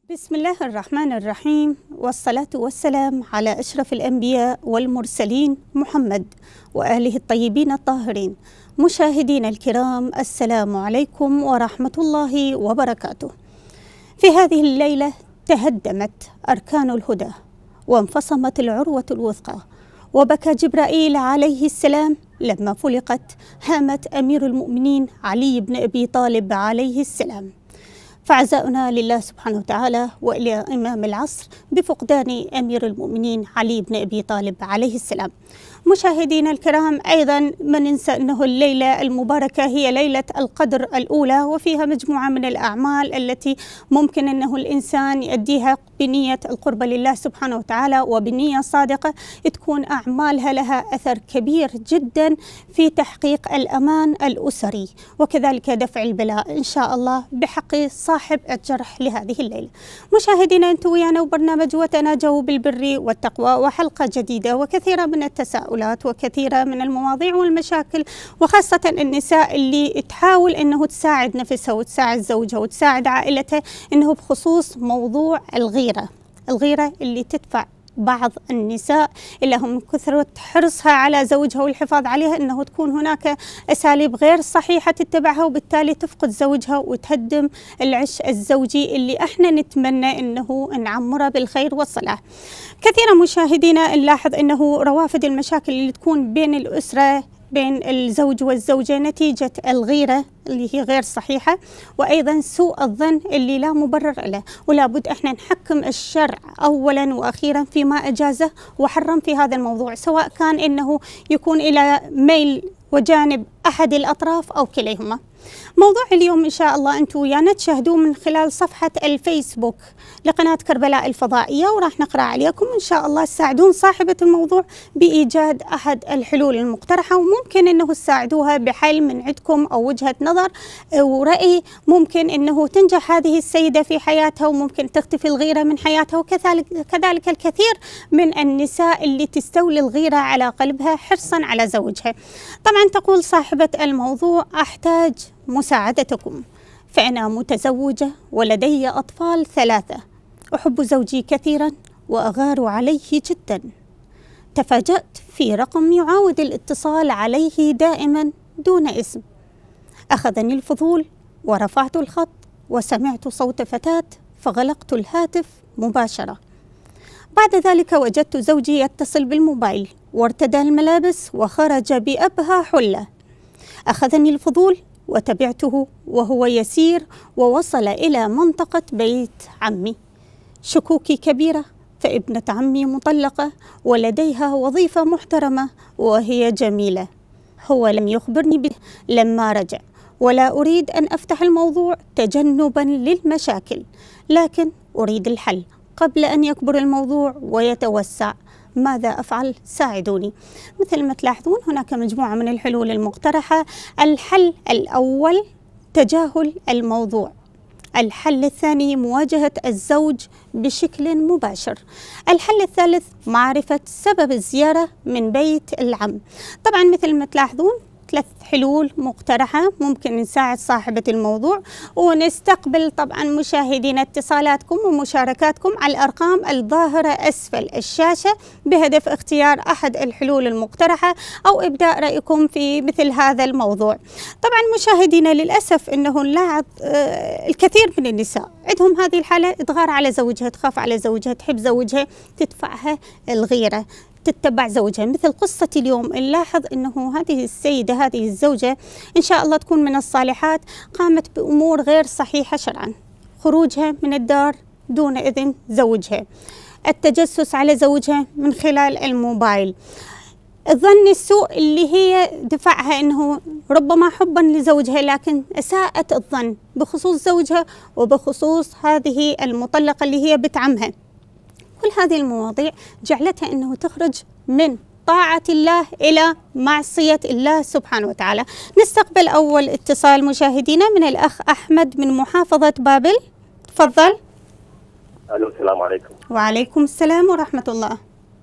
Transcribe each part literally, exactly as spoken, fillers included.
بسم الله الرحمن الرحيم، والصلاة والسلام على أشرف الأنبياء والمرسلين محمد وآله الطيبين الطاهرين. مشاهدينا الكرام، السلام عليكم ورحمة الله وبركاته. في هذه الليلة تهدمت أركان الهدى وانفصمت العروة الوثقى، وبكى جبرائيل عليه السلام لما فلقت هامة أمير المؤمنين علي بن أبي طالب عليه السلام. فعزاؤنا لله سبحانه وتعالى وإلى إمام العصر بفقدان أمير المؤمنين علي بن أبي طالب عليه السلام. مشاهدينا الكرام، أيضا ما ننسى أنه الليلة المباركة هي ليلة القدر الأولى، وفيها مجموعة من الأعمال التي ممكن أنه الإنسان يؤديها بنية القرب لله سبحانه وتعالى وبنية صادقة، تكون أعمالها لها أثر كبير جدا في تحقيق الأمان الأسري وكذلك دفع البلاء إن شاء الله بحق صاحب الجرح لهذه الليلة. مشاهدينا، أنتم ويانا وبرنامج وتناجوا بالبر والتقوى، وحلقة جديدة وكثيرة من التساؤلات وكثيرة من المواضيع والمشاكل، وخاصة النساء اللي تحاول أنه تساعد نفسها وتساعد زوجها وتساعد عائلتها، أنه بخصوص موضوع الغيرة الغيرة اللي تدفع بعض النساء إلا هم من كثرة حرصها على زوجها والحفاظ عليها أنه تكون هناك أساليب غير صحيحة تتبعها، وبالتالي تفقد زوجها وتهدم العش الزوجي اللي احنا نتمنى أنه نعمره بالخير والصلاح. كثيرا مشاهدينا نلاحظ أنه روافد المشاكل اللي تكون بين الأسرة بين الزوج والزوجة نتيجة الغيرة اللي هي غير صحيحة، وأيضا سوء الظن اللي لا مبرر له، ولا بد احنا نحكم الشرع أولا وأخيرا فيما أجازه وحرم في هذا الموضوع، سواء كان إنه يكون إلى ميل وجانب أحد الأطراف أو كليهما. موضوع اليوم إن شاء الله أنتم ويانا تشاهدوه من خلال صفحة الفيسبوك لقناة كربلاء الفضائية، وراح نقرأ عليكم إن شاء الله تساعدون صاحبة الموضوع بإيجاد أحد الحلول المقترحة، وممكن أنه تساعدوها بحل من عندكم أو وجهة نظر ورأي ممكن أنه تنجح هذه السيدة في حياتها، وممكن تختفي الغيرة من حياتها، وكذلك كذلك الكثير من النساء اللي تستولي الغيرة على قلبها حرصا على زوجها. طبعا تقول صاحبة الموضوع: أحتاج مساعدتكم، فأنا متزوجة ولدي أطفال ثلاثة، أحب زوجي كثيرا وأغار عليه جدا. تفاجأت في رقم يعاود الاتصال عليه دائما دون اسم. أخذني الفضول ورفعت الخط وسمعت صوت فتاة فغلقت الهاتف مباشرة. بعد ذلك وجدت زوجي يتصل بالموبايل وارتدى الملابس وخرج بأبهى حلة. أخذني الفضول وتبعته وهو يسير ووصل إلى منطقة بيت عمي. شكوكي كبيرة، فابنة عمي مطلقة ولديها وظيفة محترمة وهي جميلة. هو لم يخبرني به لما رجع، ولا أريد أن أفتح الموضوع تجنبا للمشاكل، لكن أريد الحل قبل أن يكبر الموضوع ويتوسع. ماذا أفعل؟ ساعدوني. مثل ما تلاحظون هناك مجموعة من الحلول المقترحة. الحل الأول تجاهل الموضوع. الحل الثاني مواجهة الزوج بشكل مباشر. الحل الثالث معرفة سبب الزيارة من بيت العم. طبعا مثل ما تلاحظون ثلاث حلول مقترحة ممكن نساعد صاحبة الموضوع، ونستقبل طبعا مشاهدين اتصالاتكم ومشاركاتكم على الأرقام الظاهرة أسفل الشاشة بهدف اختيار أحد الحلول المقترحة أو إبداء رأيكم في مثل هذا الموضوع. طبعا مشاهدينا للأسف أنه نلاحظ آه الكثير من النساء عندهم هذه الحالة، تغار على زوجها، تخاف على زوجها، تحب زوجها، تدفعها الغيرة، تتبع زوجها. مثل قصة اليوم نلاحظ أنه هذه السيدة هذه الزوجة إن شاء الله تكون من الصالحات، قامت بأمور غير صحيحة شرعا: خروجها من الدار دون إذن زوجها، التجسس على زوجها من خلال الموبايل، الظن السوء اللي هي دفعها أنه ربما حبا لزوجها لكن أساءت الظن بخصوص زوجها وبخصوص هذه المطلقة اللي هي بنت عمها. كل هذه المواضيع جعلتها أنه تخرج من طاعة الله إلى معصية الله سبحانه وتعالى. نستقبل أول اتصال مشاهدينا من الأخ أحمد من محافظة بابل. تفضل. ألو، السلام عليكم. وعليكم السلام ورحمة الله.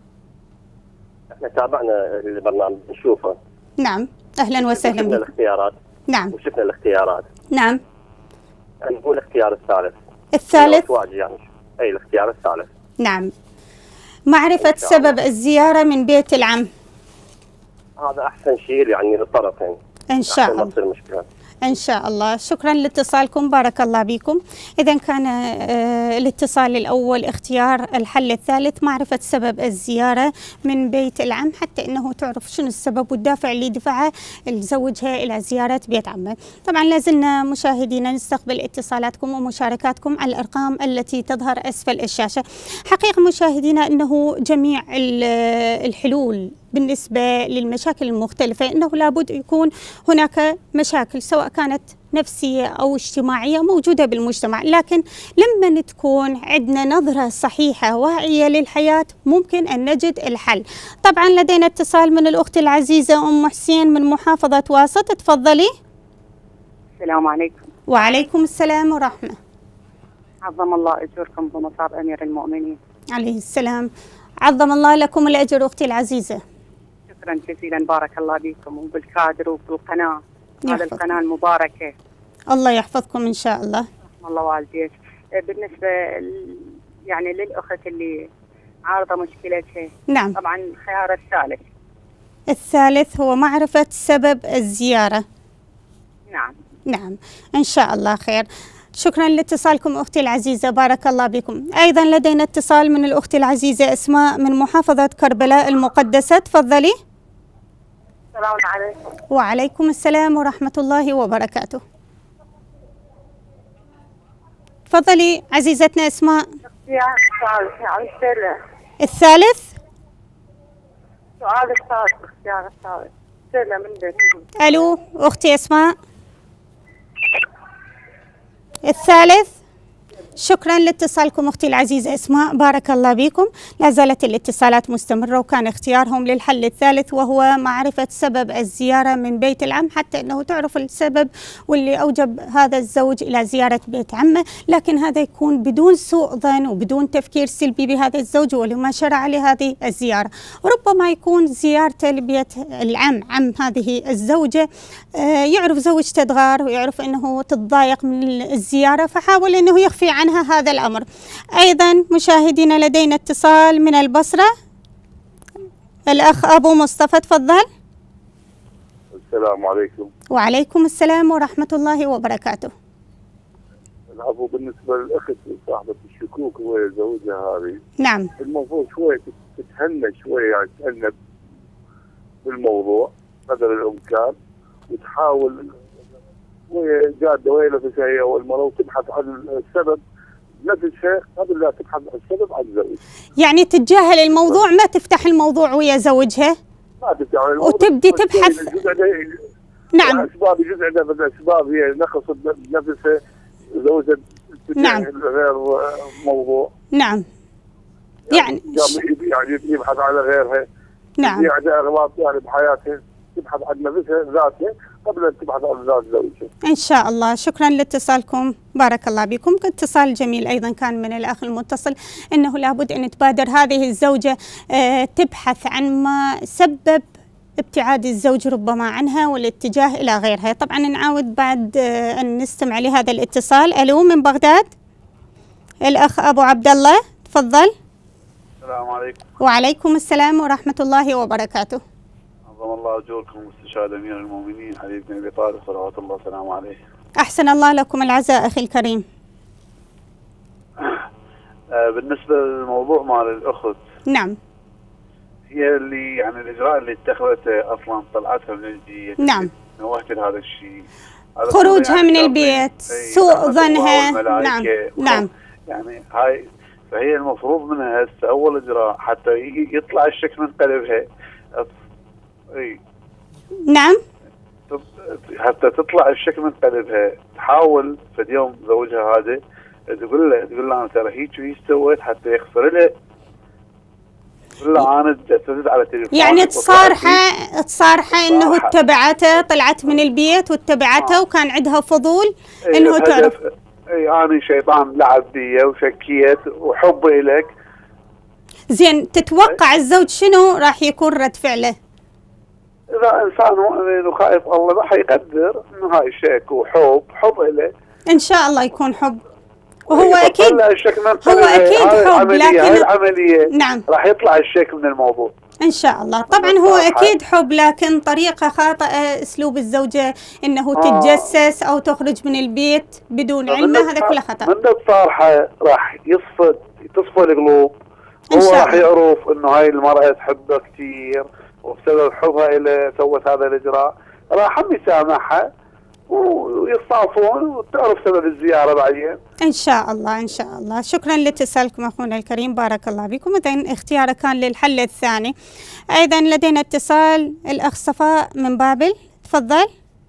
احنا تابعنا البرنامج نشوفه. نعم، أهلا وسهلا بك. وشفنا الاختيارات. نعم. وشفنا الاختيارات. نعم. نقول الاختيار الثالث. الثالث. يعني. اي الاختيار الثالث. نعم. معرفة سبب الزيارة من بيت العم. هذا احسن شيء يعني للطرفين. ان شاء الله. ما تصير مشكلة. إن شاء الله. شكرا لاتصالكم، بارك الله بكم. إذا كان آه الاتصال الأول اختيار الحل الثالث معرفة سبب الزيارة من بيت العم، حتى أنه تعرف شنو السبب والدافع اللي دفعها زوجها إلى زيارة بيت عمه. طبعا لازلنا مشاهدينا نستقبل اتصالاتكم ومشاركاتكم على الأرقام التي تظهر أسفل الشاشة. حقيقة مشاهدينا أنه جميع الحلول بالنسبة للمشاكل المختلفة أنه لابد يكون هناك مشاكل سواء كانت نفسية أو اجتماعية موجودة بالمجتمع، لكن لما تكون عندنا نظرة صحيحة واعية للحياة ممكن أن نجد الحل. طبعا لدينا اتصال من الأخت العزيزة أم حسين من محافظة واسط، تفضلي. السلام عليكم. وعليكم السلام ورحمة. عظم الله أجوركم بمصاب أمير المؤمنين. عليه السلام. عظم الله لكم الأجر أختي العزيزة. شكرا جزيلا، بارك الله بكم وبالكادر وبالقناة. هذا القناة المباركة. الله يحفظكم إن شاء الله. رحم الله والديك. بالنسبة يعني للأخت اللي عارضة مشكلتها. نعم. طبعا الخيار الثالث. الثالث هو معرفة سبب الزيارة. نعم. نعم إن شاء الله خير. شكرا لاتصالكم أختي العزيزة، بارك الله بكم. أيضا لدينا اتصال من الأخت العزيزة أسماء من محافظة كربلاء المقدسة، تفضلي. السلام عليكم. وعليكم السلام ورحمة الله وبركاته. تفضلي عزيزتنا أسماء. الثالث يعني الثالث؟ سؤال الثالث اختيار الثالث. سلة من بيت. ألو أختي أسماء. الثالث. شكرا لاتصالكم أختي العزيزة أسماء، بارك الله بكم. لا زالت الاتصالات مستمرة، وكان اختيارهم للحل الثالث وهو معرفة سبب الزيارة من بيت العم، حتى أنه تعرف السبب واللي أوجب هذا الزوج إلى زيارة بيت عمه، لكن هذا يكون بدون سوء ظن وبدون تفكير سلبي بهذا الزوج ولما شرع لهذه الزيارة. ربما يكون زيارته لبيت العم عم هذه الزوجة يعرف زوجته تغار ويعرف أنه تتضايق من الزيارة، فحاول أنه يخفي عنها هذا الأمر. أيضا مشاهدينا لدينا اتصال من البصرة، الأخ أبو مصطفى، تفضل. السلام عليكم. وعليكم السلام ورحمة الله وبركاته. العفو، بالنسبة للأخت صاحبة الشكوك وهي زوجها هذه، نعم، المفروض شوي تتهنى شوي، يعني تتأنب بالموضوع قدر الإمكان، وتحاول وهي جادة وهي نفسها هي والمرأة وتبحث عن السبب نفسها قبل لا تبحث عن السبب عن الزوج. يعني تتجاهل الموضوع، ما تفتح الموضوع ويا زوجها، ما تفتح الموضوع وتبدي تبحث. نعم. الأسباب جزء من الأسباب هي نقصت نفسها زوجها، نعم، غير موضوع. نعم. يعني يعني يبحث على غيرها. نعم. هي عندها أغلاط يعني بحياتها، تبحث عن نفسها ذاتها قبل أن تبحث عن ذات زوجها. إن شاء الله. شكرا لاتصالكم، بارك الله بكم. اتصال جميل أيضا كان من الأخ المتصل، أنه لابد أن تبادر هذه الزوجة تبحث عن ما سبب ابتعاد الزوج ربما عنها والاتجاه إلى غيرها. طبعا نعاود بعد أن نستمع لهذا الاتصال. ألو من بغداد، الأخ أبو عبد الله، تفضل. السلام عليكم. وعليكم السلام ورحمة الله وبركاته. عظم الله أجوركم مستشار أمير المؤمنين علي بن أبي طالب صلوات الله وسلامه عليه. أحسن الله لكم العزاء أخي الكريم. بالنسبة للموضوع مال الأخت، نعم، هي اللي يعني الإجراء اللي اتخذته أصلا طلعتها من البيت. نعم. نوهت لهذا الشيء، خروجها يعني من البيت، سوء ظنها. نعم، نعم. يعني هاي فهي المفروض منها هسه أول إجراء حتى يطلع الشك من قلبها. اي نعم، حتى تطلع الشك من قلبها، تحاول في اليوم زوجها هذا تقول له تقول له انا ترى هيك وهيك سويت حتى يغفر له، تقول له انا اعتدت على تليفوني، يعني تصارحه تصارحه انه اتبعته، طلعت من البيت واتبعته، آه. وكان عندها فضول إيه انه تعرف. اي انا شيطان لعب بي وشكيت وحبي لك. زين، تتوقع الزوج شنو راح يكون رد فعله؟ إذا إنسان إنه خايف الله راح يقدر إنه هاي شك وحب حب له. إن شاء الله يكون حب. وهو اكيد الشك من هو اكيد حب، لكن هاي العمليه نعم راح يطلع الشك من الموضوع ان شاء الله. طبعا هو اكيد حب، لكن طريقه خاطئه اسلوب الزوجه انه آه. تتجسس او تخرج من البيت بدون علمه، هذا كله خطا. من الصراحه راح يصفى تصفى القلوب، هو راح يعرف انه هاي المراه تحبه كثير وبسبب حبها الى سوت هذا الاجراء، راح هم يسامحها ويصافون وتعرف سبب الزياره بعدين ان شاء الله. ان شاء الله. شكرا لاتصالكم اخونا الكريم، بارك الله بكم. اذا اختياره كان للحل الثاني. ايضا لدينا اتصال الاخ صفاء من بابل، تفضل.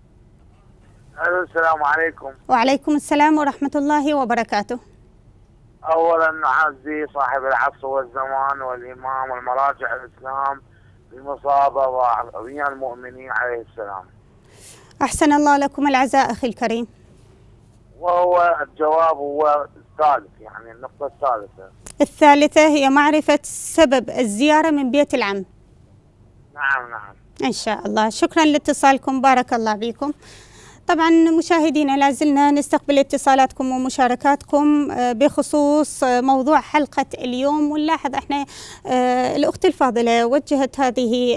السلام عليكم. وعليكم السلام ورحمه الله وبركاته. اولا نعزي صاحب العصر والزمان والامام والمراجع الاسلام المصابه وجميع المؤمنين عليه السلام. أحسن الله لكم العزاء أخي الكريم. وهو الجواب هو الثالث، يعني النقطة الثالثة. الثالثة هي معرفة سبب الزيارة من بيت العم. نعم نعم. إن شاء الله. شكرا لاتصالكم، بارك الله بكم. طبعا مشاهدينا لازلنا نستقبل اتصالاتكم ومشاركاتكم بخصوص موضوع حلقة اليوم. ونلاحظ احنا الأخت الفاضلة وجهت هذه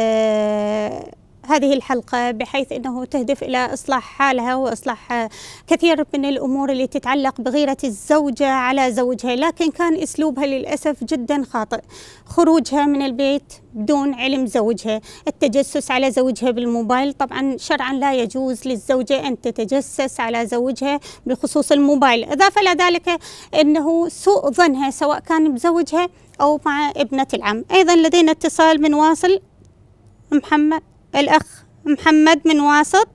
هذه الحلقة بحيث أنه تهدف إلى إصلاح حالها وإصلاح كثير من الأمور اللي تتعلق بغيرة الزوجة على زوجها، لكن كان أسلوبها للأسف جدا خاطئ. خروجها من البيت بدون علم زوجها، التجسس على زوجها بالموبايل. طبعا شرعا لا يجوز للزوجة أن تتجسس على زوجها بخصوص الموبايل. إضافة إلى ذلك أنه سوء ظنها سواء كان بزوجها أو مع ابنة العم. أيضا لدينا اتصال من واصل، محمد الأخ محمد من واسط،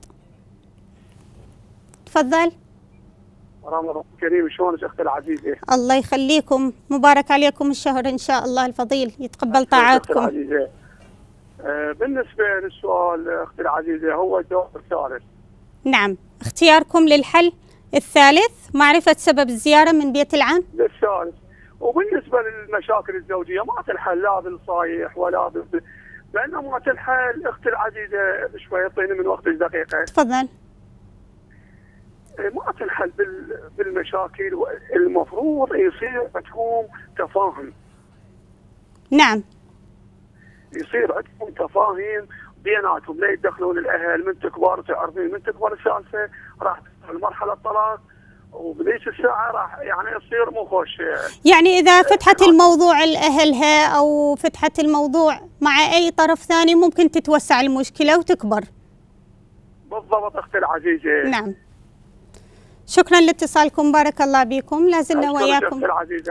تفضل. رمضان كريم، شلونك اختي العزيزه؟ الله يخليكم، مبارك عليكم الشهر ان شاء الله الفضيل، يتقبل طاعاتكم. العزيزه آه بالنسبه للسؤال اختي العزيزه هو الجواب الثالث. نعم، اختياركم للحل الثالث معرفه سبب الزياره من بيت العم. للثالث. وبالنسبه للمشاكل الزوجيه ما تنحل لا بالصايح ولا بال لأنه ما تنحل اختي العزيزه. شوي اعطيني من وقتك دقيقه. تفضل. ما تنحل بالمشاكل، المفروض يصير عندكم تفاهم. نعم. يصير عندكم تفاهم بيناتهم، لا يتدخلون الاهل. من تكبر تعرفين، من تكبر السالفه راح تدخل مرحله الطلاق، وبذيك الساعه راح يعني يصير مو خوش. يعني اذا فتحت الموضوع لاهلها او فتحت الموضوع مع اي طرف ثاني ممكن تتوسع المشكله وتكبر. بالضبط اختي العزيزه. نعم. شكرا لاتصالكم، بارك الله بكم. لازلنا وياكم.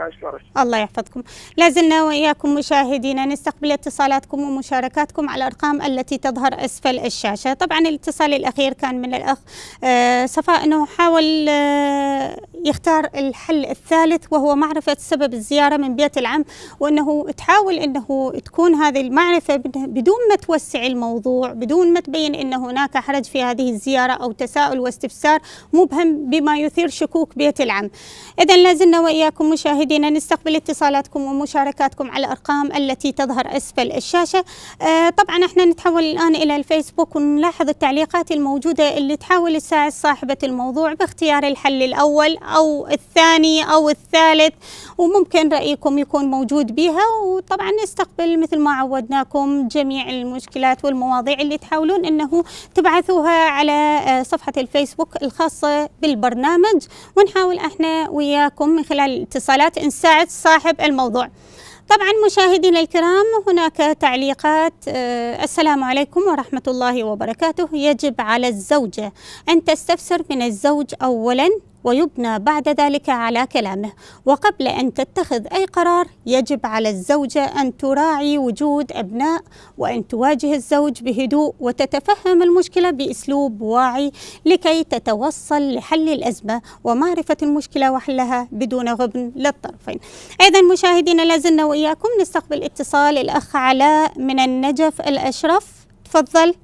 الله يحفظكم. لازلنا وياكم مشاهدينا نستقبل اتصالاتكم ومشاركاتكم على الارقام التي تظهر اسفل الشاشه. طبعا الاتصال الاخير كان من الاخ آه صفاء، انه حاول آه يختار الحل الثالث وهو معرفه سبب الزياره من بيت العم، وانه تحاول انه تكون هذه المعرفه بدون ما توسع الموضوع، بدون ما تبين ان هناك حرج في هذه الزياره او تساؤل واستفسار مبهم بما يثير شكوك بيت العم. إذن لازلنا وإياكم مشاهدينا نستقبل اتصالاتكم ومشاركاتكم على الأرقام التي تظهر أسفل الشاشة. آه طبعا احنا نتحول الآن إلى الفيسبوك ونلاحظ التعليقات الموجودة اللي تحاول تساعد صاحبة الموضوع باختيار الحل الأول أو الثاني أو الثالث، وممكن رأيكم يكون موجود بها. وطبعا نستقبل مثل ما عودناكم جميع المشكلات والمواضيع اللي تحاولون أنه تبعثوها على صفحة الفيسبوك الخاصة بالبرنامج، ونحاول احنا وياكم من خلال الاتصالات نساعد صاحب الموضوع. طبعا مشاهدينا الكرام هناك تعليقات. آه السلام عليكم ورحمة الله وبركاته. يجب على الزوجة أن تستفسر من الزوج أولا ويبنى بعد ذلك على كلامه، وقبل أن تتخذ أي قرار يجب على الزوجة أن تراعي وجود أبناء وأن تواجه الزوج بهدوء وتتفهم المشكلة بأسلوب واعي لكي تتوصل لحل الأزمة ومعرفة المشكلة وحلها بدون غبن للطرفين. أيضا مشاهدينا لازلنا وإياكم نستقبل اتصال الأخ علاء من النجف الأشرف، تفضل.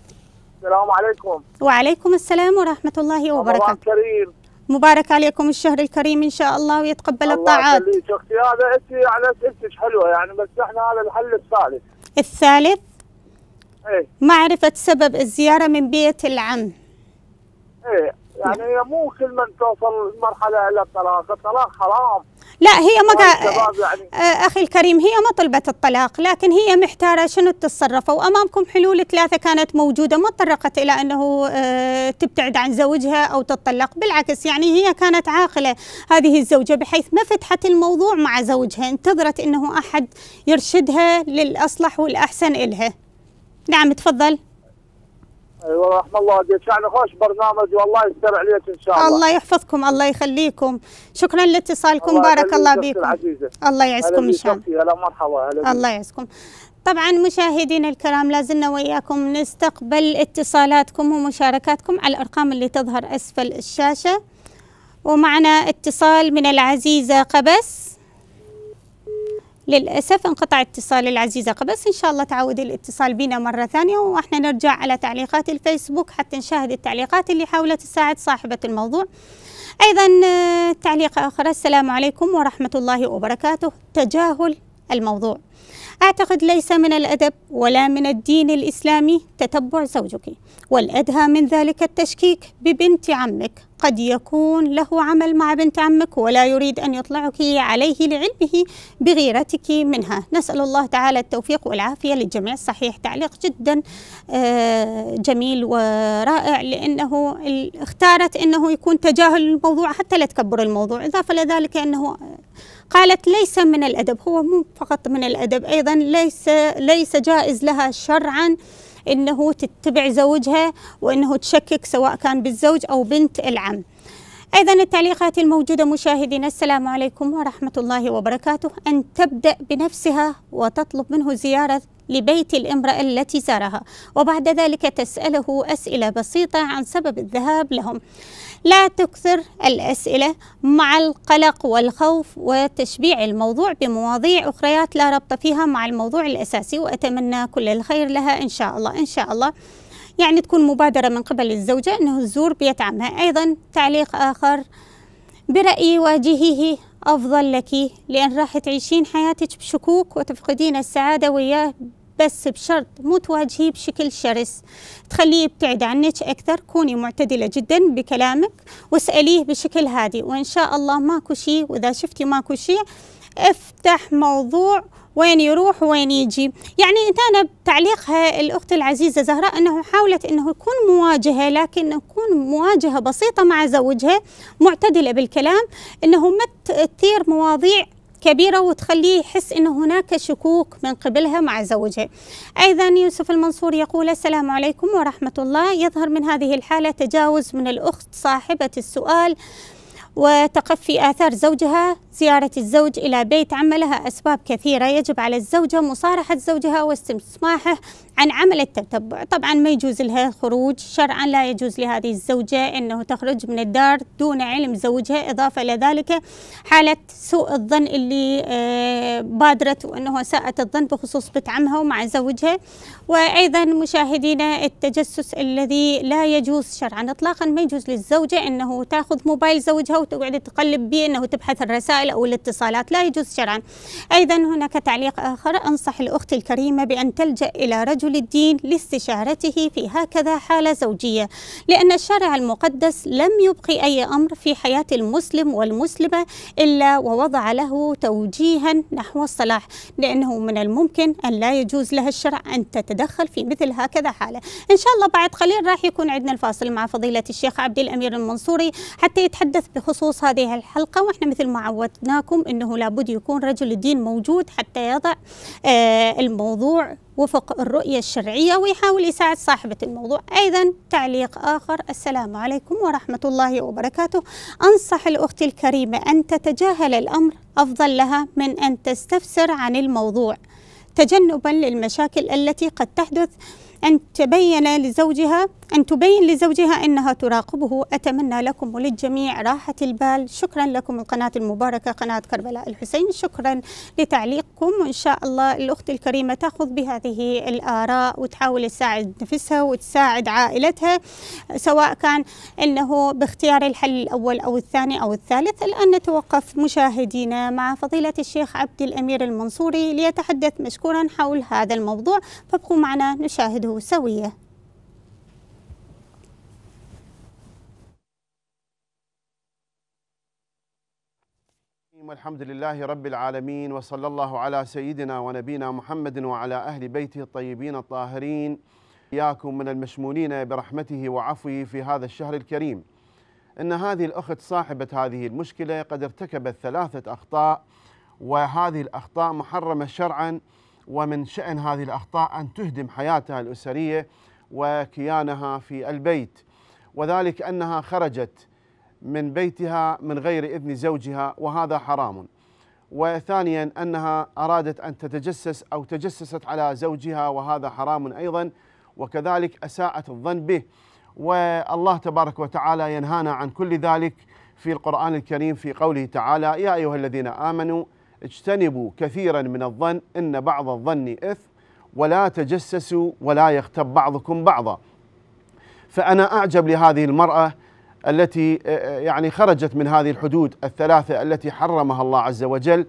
السلام عليكم. وعليكم السلام ورحمة الله وبركاته. مبارك عليكم الشهر الكريم ان شاء الله ويتقبل الطاعات. الله يخليك اختي، هذا انت على اسئلتك حلوه يعني، بس احنا هذا الحل الثالث. الثالث؟ ايه. معرفة سبب الزيارة من بيت العم. ايه يعني هي مو كل من توصل المرحله الى الطلاق، الطلاق حرام. لا هي ما يعني أخي الكريم هي ما طلبت الطلاق، لكن هي محتارة شنو تتصرف، وأمامكم حلول ثلاثة كانت موجودة، ما تطرقت إلى أنه تبتعد عن زوجها أو تطلق، بالعكس يعني هي كانت عاقلة هذه الزوجة بحيث ما فتحت الموضوع مع زوجها، انتظرت أنه أحد يرشدها للأصلح والأحسن إلها. نعم تفضل. ايوه رحم الله والديك، يعني خوش برنامج والله يستر عليك ان شاء الله. الله يحفظكم، الله يخليكم، شكرا لاتصالكم، بارك الله بكم. الله يعزكم ان شاء الله. هلا مرحبا. الله يعزكم. طبعا مشاهدينا الكرام لازلنا وياكم نستقبل اتصالاتكم ومشاركاتكم على الارقام اللي تظهر اسفل الشاشه، ومعنا اتصال من العزيزه قبس. للأسف انقطع اتصال العزيزة قبس، إن شاء الله تعود الاتصال بنا مرة ثانية، وإحنا نرجع على تعليقات الفيسبوك حتى نشاهد التعليقات اللي حاولت تساعد صاحبة الموضوع. أيضا تعليق آخر: السلام عليكم ورحمة الله وبركاته. تجاهل الموضوع أعتقد ليس من الأدب ولا من الدين الإسلامي تتبع زوجك، والأدهى من ذلك التشكيك ببنت عمك، قد يكون له عمل مع بنت عمك ولا يريد أن يطلعك عليه لعلمه بغيرتك منها. نسأل الله تعالى التوفيق والعافية للجميع. صحيح، تعليق جدا جميل ورائع، لأنه اختارت أنه يكون تجاهل الموضوع حتى لا تكبر الموضوع، إضافة لذلك أنه قالت ليس من الأدب، هو مو فقط من الأدب، أيضا ليس ليس جائز لها شرعا أنه تتبع زوجها وأنه تشكك سواء كان بالزوج أو بنت العم. أيضا التعليقات الموجودة مشاهدينا: السلام عليكم ورحمة الله وبركاته. أن تبدأ بنفسها وتطلب منه زيارة لبيت الامرأة التي زارها، وبعد ذلك تسأله أسئلة بسيطة عن سبب الذهاب لهم. لا تكثر الأسئلة مع القلق والخوف وتشبيع الموضوع بمواضيع أخريات لا ربط فيها مع الموضوع الأساسي، وأتمنى كل الخير لها إن شاء الله. إن شاء الله يعني تكون مبادرة من قبل الزوجة أنه تزور بيت عمها. أيضا تعليق آخر: برأيي واجهيه أفضل لك، لأن راح تعيشين حياتك بشكوك وتفقدين السعادة وياه، بس بشرط مو تواجهيه بشكل شرس، تخليه يبتعد عنك أكثر. كوني معتدلة جدا بكلامك واسأليه بشكل هادي، وإن شاء الله ماكو شيء، وإذا شفتي ماكو شيء افتح موضوع وين يروح وين يجي. يعني أنا بتعليقها الأخت العزيزة زهراء أنه حاولت أنه يكون مواجهة، لكن تكون مواجهة بسيطة مع زوجها، معتدلة بالكلام، أنه ما تثير مواضيع كبيرة وتخليه يحس أنه هناك شكوك من قبلها مع زوجها. أيضا يوسف المنصور يقول: السلام عليكم ورحمة الله. يظهر من هذه الحالة تجاوز من الأخت صاحبة السؤال وتقفي آثار زوجها. زيارة الزوج إلى بيت عمه لها أسباب كثيرة، يجب على الزوجة مصارحة زوجها واستسماحه عن عمل التتبع. طبعا ما يجوز لها خروج، شرعا لا يجوز لهذه الزوجة أنه تخرج من الدار دون علم زوجها. إضافة إلى ذلك حالة سوء الظن اللي بادرت وأنه ساءت الظن بخصوص بيت عمها ومع زوجها. وأيضا مشاهدينا التجسس الذي لا يجوز شرعا إطلاقا، ما يجوز للزوجة أنه تأخذ موبايل زوجها وتقعد تقلب به، أنه تبحث الرسائل أو الاتصالات، لا يجوز شرعا. أيضا هناك تعليق آخر: أنصح الأخت الكريمة بأن تلجأ إلى رجل الدين لاستشارته في هكذا حالة زوجية، لأن الشرع المقدس لم يبقي أي أمر في حياة المسلم والمسلمة إلا ووضع له توجيها نحو الصلاح، لأنه من الممكن أن لا يجوز لها الشرع أن تتدخل في مثل هكذا حالة. إن شاء الله بعد قليل راح يكون عندنا الفاصل مع فضيلة الشيخ عبد الأمير المنصوري حتى يتحدث بخصوص هذه الحلقة، وإحنا مثل ما عودناكم أنه لابد يكون رجل الدين موجود حتى يضع آه الموضوع وفق الرؤية الشرعية ويحاول يساعد صاحبة الموضوع. أيضا تعليق آخر: السلام عليكم ورحمة الله وبركاته. أنصح الأخت الكريمة أن تتجاهل الأمر، أفضل لها من أن تستفسر عن الموضوع تجنبا للمشاكل التي قد تحدث. أن تبين لزوجها أن تبين لزوجها أنها تراقبه. أتمنى لكم وللجميع راحة البال. شكرا لكم القناة المباركة قناة كربلاء الحسين، شكرا لتعليقكم، وإن شاء الله الأخت الكريمة تأخذ بهذه الآراء وتحاول تساعد نفسها وتساعد عائلتها، سواء كان أنه باختيار الحل الأول أو الثاني أو الثالث. الآن نتوقف مشاهدينا مع فضيلة الشيخ عبد الأمير المنصوري ليتحدث مشكورا حول هذا الموضوع، فابقوا معنا نشاهده سوية. والحمد لله رب العالمين، وصلى الله على سيدنا ونبينا محمد وعلى أهل بيته الطيبين الطاهرين. إياكم من المشمولين برحمته وعفوه في هذا الشهر الكريم. إن هذه الأخت صاحبة هذه المشكلة قد ارتكبت ثلاثة أخطاء، وهذه الأخطاء محرمة شرعا، ومن شأن هذه الأخطاء أن تهدم حياتها الأسرية وكيانها في البيت، وذلك أنها خرجت من بيتها من غير إذن زوجها، وهذا حرام. وثانيا أنها أرادت أن تتجسس أو تجسست على زوجها، وهذا حرام أيضا، وكذلك أساءت الظن به. والله تبارك وتعالى ينهانا عن كل ذلك في القرآن الكريم في قوله تعالى: يا أيها الذين آمنوا اجتنبوا كثيرا من الظن إن بعض الظن إثم ولا تجسسوا ولا يغتب بعضكم بعضا. فأنا أعجب لهذه المرأة التي يعني خرجت من هذه الحدود الثلاثة التي حرمها الله عز وجل،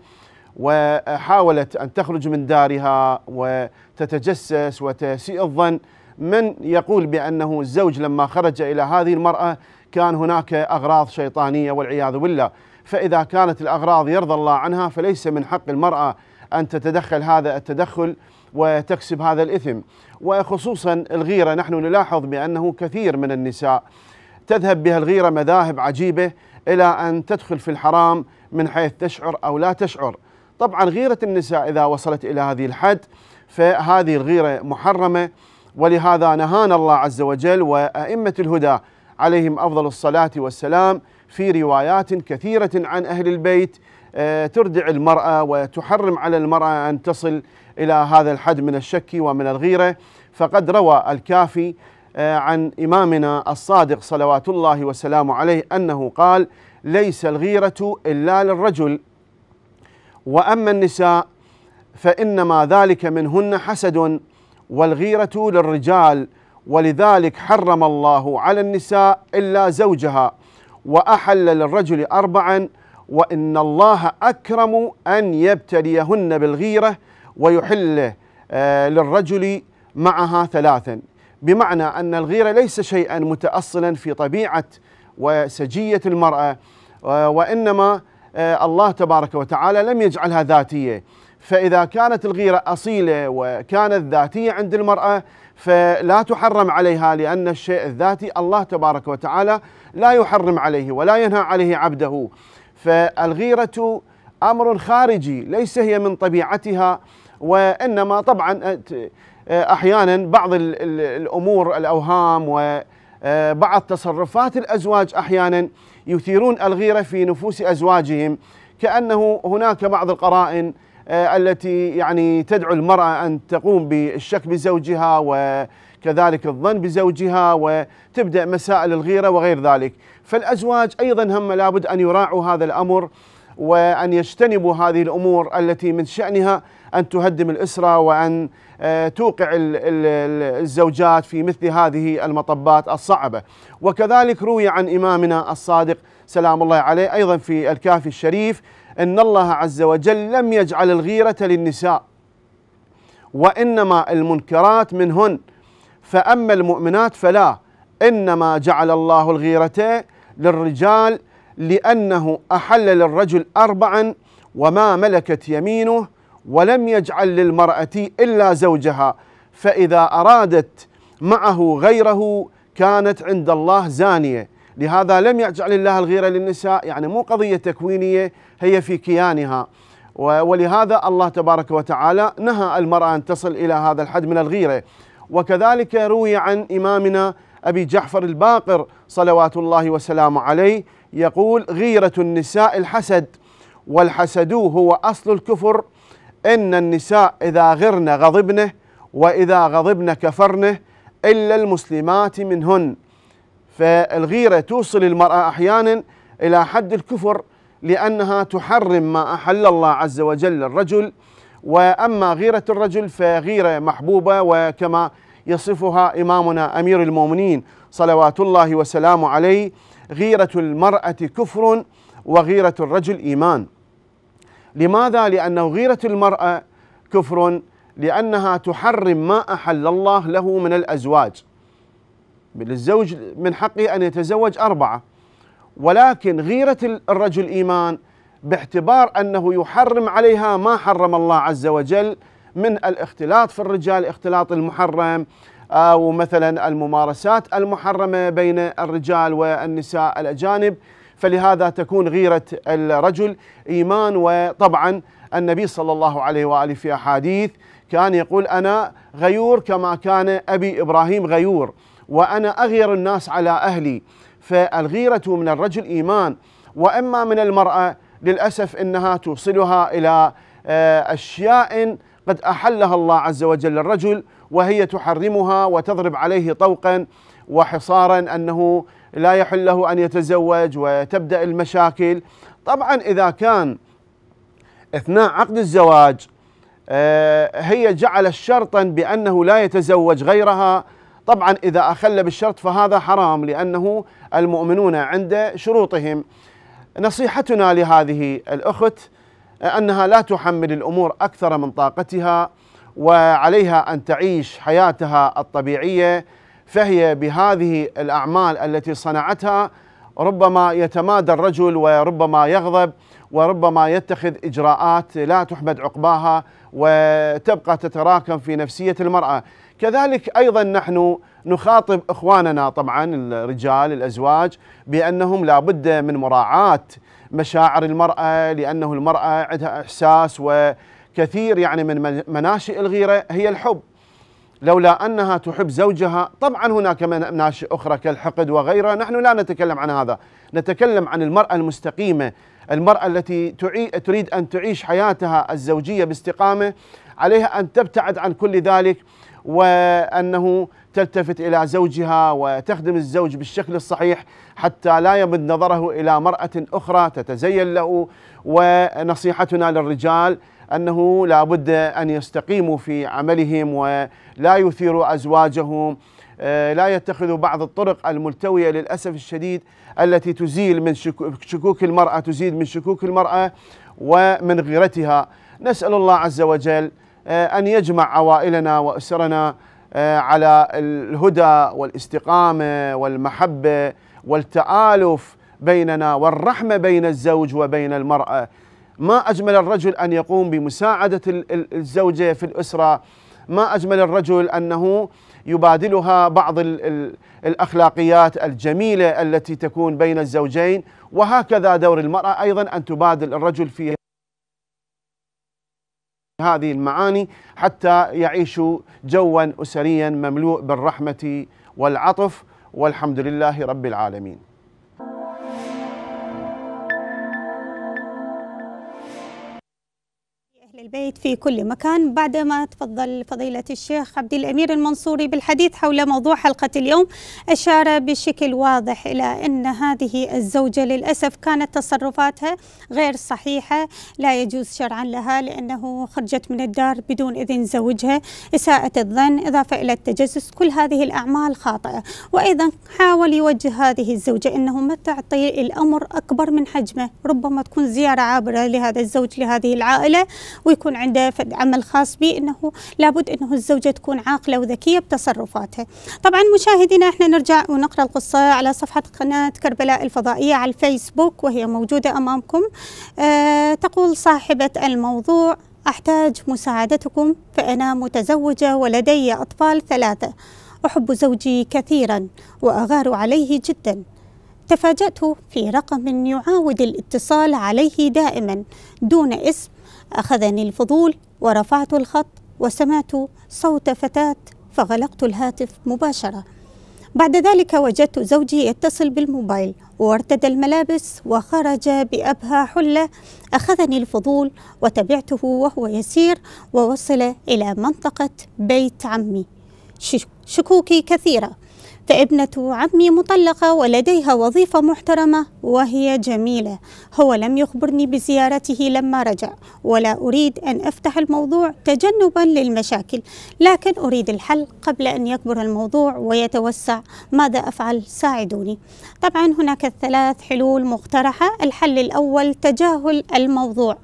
وحاولت أن تخرج من دارها وتتجسس وتسيء الظن. من يقول بأنه الزوج لما خرج إلى هذه المرأة كان هناك أغراض شيطانية والعياذ بالله؟ فإذا كانت الأغراض يرضى الله عنها فليس من حق المرأة أن تتدخل هذا التدخل وتكسب هذا الإثم. وخصوصا الغيرة، نحن نلاحظ بأنه كثير من النساء تذهب بها الغيرة مذاهب عجيبة إلى أن تدخل في الحرام من حيث تشعر أو لا تشعر. طبعا غيرة النساء إذا وصلت إلى هذه الحد فهذه الغيرة محرمة، ولهذا نهانا الله عز وجل وأئمة الهدى عليهم أفضل الصلاة والسلام في روايات كثيرة عن أهل البيت تردع المرأة وتحرم على المرأة أن تصل إلى هذا الحد من الشك ومن الغيرة. فقد روى الكافي عن إمامنا الصادق صلوات الله وسلامه عليه أنه قال: ليس الغيرة إلا للرجل، وأما النساء فإنما ذلك منهن حسد، والغيرة للرجال، ولذلك حرم الله على النساء إلا زوجها، وأحل للرجل أربعا، وإن الله أكرم أن يبتليهن بالغيرة ويحل للرجل معها ثلاثا. بمعنى أن الغيرة ليس شيئا متأصلا في طبيعة وسجية المرأة، وإنما الله تبارك وتعالى لم يجعلها ذاتية. فإذا كانت الغيرة أصيلة وكانت ذاتية عند المرأة فلا تحرم عليها، لأن الشيء الذاتي الله تبارك وتعالى لا يحرم عليه ولا ينهى عليه عبده. فالغيرة أمر خارجي ليس هي من طبيعتها، وإنما طبعا أحيانا بعض الأمور الأوهام وبعض تصرفات الأزواج أحيانا يثيرون الغيرة في نفوس أزواجهم، كأنه هناك بعض القرائن التي يعني تدعو المرأة أن تقوم بالشك بزوجها وكذلك الظن بزوجها، وتبدأ مسائل الغيرة وغير ذلك. فالأزواج أيضا هم لابد أن يراعوا هذا الأمر وأن يجتنبوا هذه الأمور التي من شأنها أن تهدم الأسرة وأن توقع الزوجات في مثل هذه المطبات الصعبة. وكذلك روي عن إمامنا الصادق سلام الله عليه أيضا في الكافي الشريف إن الله عز وجل لم يجعل الغيرة للنساء، وإنما المنكرات منهن، فأما المؤمنات فلا، إنما جعل الله الغيرة للرجال لأنه أحل للرجل أربعا وما ملكت يمينه، ولم يجعل للمرأة إلا زوجها، فإذا أرادت معه غيره كانت عند الله زانية. لهذا لم يجعل الله الغيرة للنساء، يعني مو قضية تكوينية، هي في كيانها. ولهذا الله تبارك وتعالى نهى المرأة أن تصل إلى هذا الحد من الغيرة. وكذلك روي عن إمامنا أبي جعفر الباقر صلوات الله وسلامه عليه يقول: غيرة النساء الحسد، والحسد هو أصل الكفر، إن النساء إذا غرن غضبنه وإذا غضبن كفرنه إلا المسلمات منهن. فالغيرة توصل المرأة أحيانا إلى حد الكفر لأنها تحرم ما أحل الله عز وجل للرجل. وأما غيرة الرجل فغيرة محبوبة، وكما يصفها إمامنا أمير المؤمنين صلوات الله وسلامه عليه: غيرة المرأة كفر وغيرة الرجل إيمان. لماذا؟ لأنه غيرة المرأة كفر لأنها تحرم ما أحل الله له من الأزواج. للزوج من حقه أن يتزوج أربعة، ولكن غيرة الرجل إيمان باعتبار أنه يحرم عليها ما حرم الله عز وجل من الاختلاط في الرجال، اختلاط المحرم، أو مثلا الممارسات المحرمة بين الرجال والنساء الأجانب، فلهذا تكون غيرة الرجل إيمان. وطبعا النبي صلى الله عليه وآله في أحاديث كان يقول أنا غيور كما كان أبي إبراهيم غيور، وأنا أغير الناس على أهلي. فالغيرة من الرجل إيمان. وأما من المرأة للأسف إنها توصلها إلى أشياء قد أحلها الله عز وجل للرجل، وهي تحرمها وتضرب عليه طوقا وحصارا أنه لا يحل له أن يتزوج، وتبدأ المشاكل. طبعا إذا كان أثناء عقد الزواج هي جعل شرطا بأنه لا يتزوج غيرها، طبعا إذا أخل بالشرط فهذا حرام، لأنه المؤمنون عند شروطهم. نصيحتنا لهذه الأخت أنها لا تحمل الأمور أكثر من طاقتها، وعليها أن تعيش حياتها الطبيعية. فهي بهذه الأعمال التي صنعتها ربما يتمادى الرجل، وربما يغضب، وربما يتخذ إجراءات لا تحمد عقباها، وتبقى تتراكم في نفسية المرأة. كذلك أيضا نحن نخاطب إخواننا طبعا الرجال الأزواج بأنهم لا بد من مراعاة مشاعر المرأة، لأنه المرأة عندها إحساس، وكثير يعني من مناشئ الغيرة هي الحب. لولا أنها تحب زوجها، طبعا هناك مناشئ أخرى كالحقد وغيرها، نحن لا نتكلم عن هذا، نتكلم عن المرأة المستقيمة، المرأة التي تريد أن تعيش حياتها الزوجية باستقامة. عليها أن تبتعد عن كل ذلك، وأنه تلتفت إلى زوجها وتخدم الزوج بالشكل الصحيح حتى لا يمد نظره إلى مرأة أخرى تتزين له. ونصيحتنا للرجال أنه لا بد أن يستقيموا في عملهم، ولا يثيروا أزواجهم، لا يتخذوا بعض الطرق الملتوية للأسف الشديد التي تزيل من شكوك المرأة، تزيد من شكوك المرأة ومن غيرتها. نسأل الله عز وجل أن يجمع عوائلنا وأسرنا على الهدى والاستقامة والمحبة والتآلف بيننا، والرحمة بين الزوج وبين المرأة. ما أجمل الرجل أن يقوم بمساعدة الزوجة في الأسرة، ما أجمل الرجل أنه يبادلها بعض الأخلاقيات الجميلة التي تكون بين الزوجين. وهكذا دور المرأة أيضا أن تبادل الرجل في هذه المعاني حتى يعيشوا جوا أسريا مملوء بالرحمة والعطف، والحمد لله رب العالمين. البيت في كل مكان. بعدما تفضل فضيلة الشيخ عبد الأمير المنصوري بالحديث حول موضوع حلقة اليوم، أشار بشكل واضح إلى أن هذه الزوجة للأسف كانت تصرفاتها غير صحيحة، لا يجوز شرعا لها، لأنه خرجت من الدار بدون إذن زوجها، إساءة الظن إضافة إلى التجسس، كل هذه الأعمال خاطئة. وأيضا حاول يوجه هذه الزوجة أنه ما تعطي الأمر أكبر من حجمه، ربما تكون زيارة عابرة لهذا الزوج لهذه العائلة، ويكون عنده عمل خاص به، انه لابد انه الزوجه تكون عاقله وذكيه بتصرفاتها. طبعا مشاهدينا احنا نرجع ونقرا القصه على صفحه قناه كربلاء الفضائيه على الفيسبوك، وهي موجوده امامكم. أه تقول صاحبه الموضوع: احتاج مساعدتكم، فانا متزوجه ولدي اطفال ثلاثه، احب زوجي كثيرا واغار عليه جدا. تفاجأت في رقم يعاود الاتصال عليه دائما دون اسم. أخذني الفضول ورفعت الخط وسمعت صوت فتاة فغلقت الهاتف مباشرة. بعد ذلك وجدت زوجي يتصل بالموبايل وارتدى الملابس وخرج بأبهى حلة. أخذني الفضول وتبعته وهو يسير ووصل إلى منطقة بيت عمي. شكوكي كثيرة، فابنة عمي مطلقة ولديها وظيفة محترمة وهي جميلة. هو لم يخبرني بزيارته لما رجع، ولا أريد أن أفتح الموضوع تجنبا للمشاكل، لكن أريد الحل قبل أن يكبر الموضوع ويتوسع. ماذا أفعل؟ ساعدوني. طبعا هناك ثلاث حلول مقترحة. الحل الأول تجاهل الموضوع.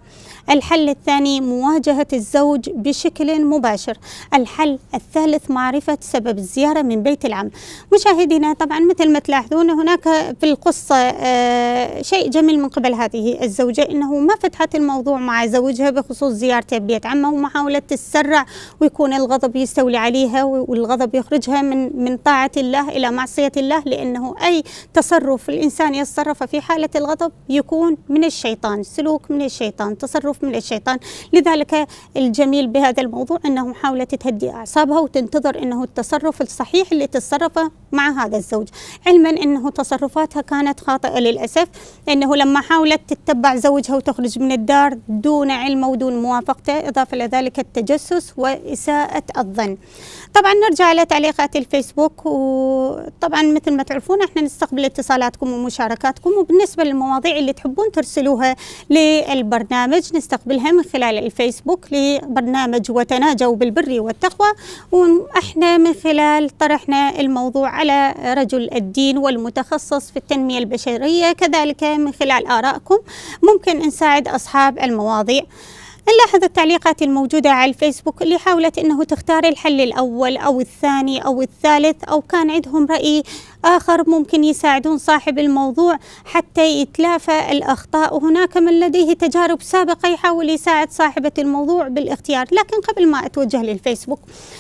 الحل الثاني مواجهة الزوج بشكل مباشر. الحل الثالث معرفة سبب الزيارة من بيت العم. مشاهدينا طبعا مثل ما تلاحظون هناك في القصة آه شيء جميل من قبل هذه الزوجة، إنه ما فتحت الموضوع مع زوجها بخصوص زيارته ببيت عمه ومحاولة تسرع ويكون الغضب يستولي عليها والغضب يخرجها من من طاعة الله إلى معصية الله، لأنه أي تصرف الإنسان يتصرف في حالة الغضب يكون من الشيطان، سلوك من الشيطان، تصرف من الشيطان. لذلك الجميل بهذا الموضوع أنه حاولت تهدي أعصابها وتنتظر أنه التصرف الصحيح اللي تتصرفه مع هذا الزوج، علما أنه تصرفاتها كانت خاطئة للأسف، أنه لما حاولت تتبع زوجها وتخرج من الدار دون علمه ودون موافقته، إضافة إلى ذلك التجسس وإساءة الظن. طبعا نرجع على تعليقات الفيسبوك، وطبعا مثل ما تعرفون احنا نستقبل اتصالاتكم ومشاركاتكم، وبالنسبة للمواضيع اللي تحبون ترسلوها للبرنامج نستقبلها من خلال الفيسبوك لبرنامج وتناجوا بالبر والتقوى، واحنا من خلال طرحنا الموضوع على رجل الدين والمتخصص في التنمية البشرية، كذلك من خلال آرائكم ممكن نساعد أصحاب المواضيع. نلاحظ التعليقات الموجودة على الفيسبوك اللي حاولت أنه تختار الحل الأول أو الثاني أو الثالث، أو كان عندهم رأي آخر ممكن يساعدون صاحب الموضوع حتى يتلافى الأخطاء، وهناك من لديه تجارب سابقة يحاول يساعد صاحبة الموضوع بالاختيار. لكن قبل ما أتوجه للفيسبوك،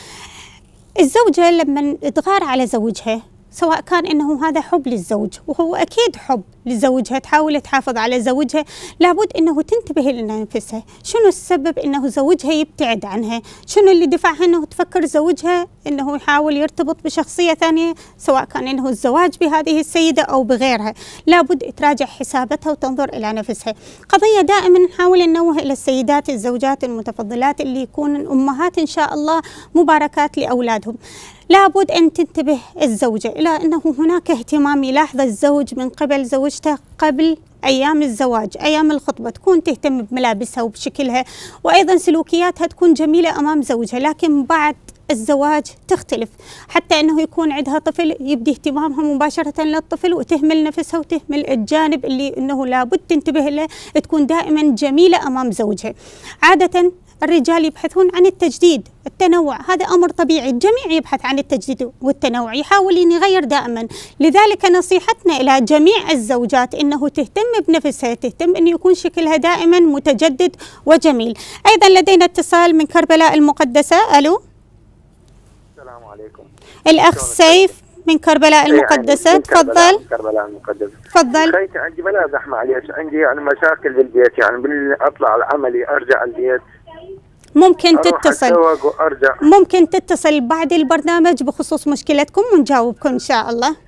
الزوجة لما تغار على زوجها سواء كان انه هذا حب للزوج، وهو اكيد حب لزوجها، تحاول تحافظ على زوجها، لابد انه تنتبه لنفسها، شنو السبب انه زوجها يبتعد عنها؟ شنو اللي دفعها انه تفكر زوجها انه يحاول يرتبط بشخصية ثانية، سواء كان انه الزواج بهذه السيدة او بغيرها؟ لابد تراجع حساباتها وتنظر الى نفسها. قضية دائما نحاول ننوه الى السيدات الزوجات المتفضلات اللي يكونن امهات ان شاء الله مباركات لاولادهم، لابد أن تنتبه الزوجة إلى أنه هناك اهتمام يلاحظ الزوج من قبل زوجته قبل أيام الزواج، أيام الخطبة، تكون تهتم بملابسها وبشكلها، وأيضا سلوكياتها تكون جميلة أمام زوجها، لكن بعد الزواج تختلف، حتى أنه يكون عندها طفل يبدي اهتمامها مباشرة للطفل وتهمل نفسها وتهمل الجانب اللي أنه لابد تنتبه له، تكون دائما جميلة أمام زوجها. عادة الرجال يبحثون عن التجديد، التنوع، هذا أمر طبيعي، الجميع يبحث عن التجديد والتنوع، يحاول أن يغير دائما. لذلك نصيحتنا إلى جميع الزوجات أنه تهتم بنفسها، تهتم أن يكون شكلها دائما متجدد وجميل. أيضا لدينا اتصال من كربلاء المقدسة. ألو، السلام عليكم. الأخ سيف من كربلاء المقدسة، تفضل. كربلاء المقدسة، تفضل. خيتي عندي بلا زحمة، معليش عندي يعني مشاكل بالبيت، يعني من أطلع العملي أرجع البيت ممكن تتصل ممكن تتصل بعد البرنامج بخصوص مشكلتكم ونجاوبكم إن شاء الله.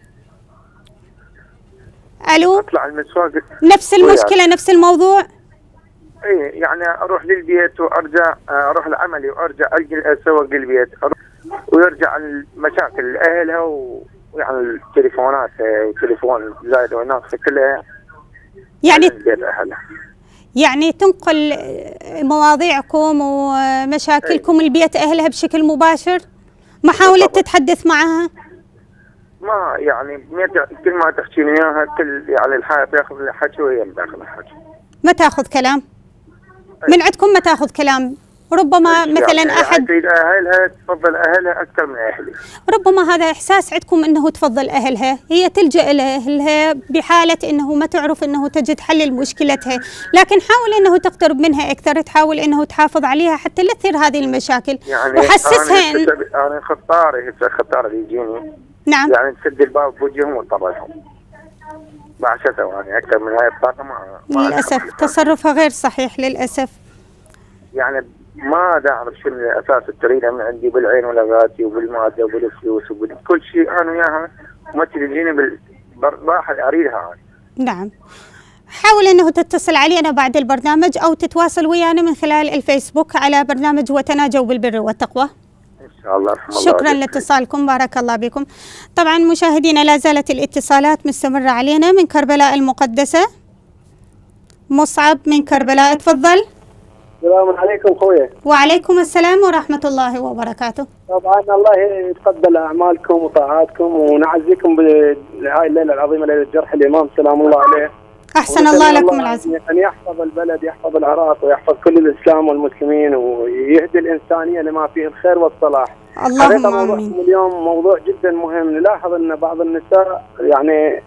ألو، أطلع المسواق نفس المشكلة نفس الموضوع؟ إيه، يعني أروح للبيت وأرجع، أروح لعملي وأرجع أجي أسوق البيت ويرجع المشاكل لأهلها، ويعني التليفونات وتليفون زايد وناقصة كلها يعني البيت أهلها، يعني تنقل مواضيعكم ومشاكلكم أي. البيت أهلها بشكل مباشر؟ ما حاولت تتحدث معها؟ ما يعني كل ما تحكيني إياها كل يعني الحياة تاخذ الحكي وهي تاخذ الحكي، ما تاخذ كلام؟ أي. من عندكم ما تاخذ كلام؟ ربما مثلا يعني أحد تريد أهلها تفضل أهلها أكثر من أهلي، ربما هذا إحساس عندكم أنه تفضل أهلها، هي تلجأ لأهلها بحالة أنه ما تعرف أنه تجد حل لمشكلتها، لكن حاول أنه تقترب منها أكثر، تحاول أنه تحافظ عليها حتى لا تصير هذه المشاكل، يعني وحسسها أنا إن أنا خطاري هسه خطار اللي يجيني، نعم، يعني تسد الباب بوجههم وتطردهم بعشر ثواني، أكثر من هاي الطاقة ما, ما للأسف تصرفها غير صحيح للأسف. يعني ما دا أعرف شنو الأساس تريده من عندي بالعين والأغاتي وبالمادة وبالفلوس وبكل شيء، أنا وياها ما تجيني بالراحة اللي أريدها أنا. نعم، حاول أنه تتصل علينا بعد البرنامج أو تتواصل ويانا من خلال الفيسبوك على برنامج وتناجوا بالبر والتقوى. إن شاء الله. شكرا لاتصالكم، بارك الله بكم. طبعا مشاهدينا لا زالت الاتصالات مستمرة علينا من كربلاء المقدسة. مصعب من كربلاء، تفضل. السلام عليكم خويا. وعليكم السلام ورحمة الله وبركاته. طبعا الله يتقبل أعمالكم وطاعاتكم ونعزيكم بهاي الليلة العظيمة، ليلة جرح الإمام سلام الله عليه. أحسن الله لكم العزيز. أن يحفظ البلد، يحفظ العراق ويحفظ كل الإسلام والمسلمين ويهدي الإنسانية لما فيه الخير والصلاح. اللهم آمين. اليوم موضوع جدا مهم. نلاحظ أن بعض النساء يعني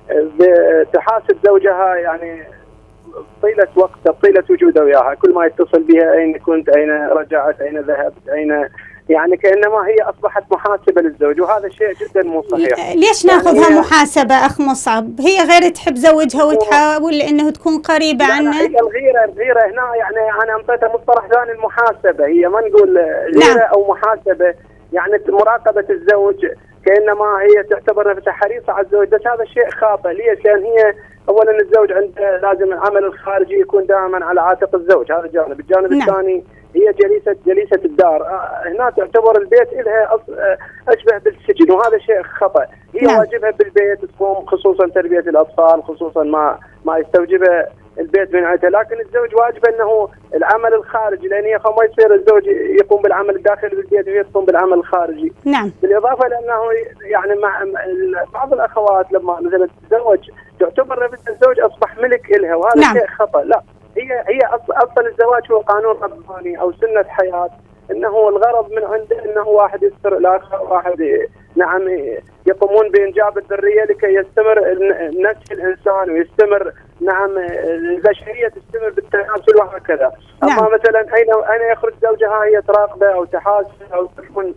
تحاسب زوجها يعني طيلة وقته طيلة وجوده وياها، كل ما يتصل بها أين كنت، أين رجعت، أين ذهبت، أين يعني كأنما هي أصبحت محاسبة للزوج، وهذا شيء جدا مو صحيح. ليش ناخذها يعني محاسبة أخ مصعب؟ هي غير تحب زوجها وتحاول إنه تكون قريبة عنه. هي الغيرة الغيرة هنا يعني أنا أعطيتها مصطلح ثاني، المحاسبة. هي ما نقول غيرة نعم. أو محاسبة، يعني مراقبة الزوج كأنما هي تعتبر نفسها حريصة على الزوج، بس هذا شيء خاطئ. ليش؟ لأن هي أولا الزوج عنده لازم العمل الخارجي يكون دائما على عاتق الزوج، هذا جانب. الجانب نعم. الثاني هي جليسة جليسة الدار، هنا تعتبر البيت لها أشبه بالسجن، وهذا شيء خطأ. هي نعم. واجبها بالبيت تقوم خصوصا تربية الأطفال، خصوصا ما ما يستوجبه البيت من عائلته، لكن الزوج واجبه أنه العمل الخارجي، لأن هي ما يصير الزوج يقوم بالعمل الداخلي بالبيت وهي تقوم بالعمل الخارجي. نعم. بالإضافة لأنه يعني مع بعض الأخوات لما مثلا تتزوج تعتبر نفس الزوج أصبح ملك إلها، وهذا نعم. شيء خطأ. لا، هي هي اصلا الزواج هو قانون رباني او سنه حياه، انه الغرض من عنده انه واحد يستر الاخر، واحد نعم يقومون بانجاب الذريه لكي يستمر نسل الانسان ويستمر نعم البشريه تستمر بالتناسل وهكذا. نعم. اما مثلا اين اين يخرج زوجها هي تراقبه او تحاسبه او تكون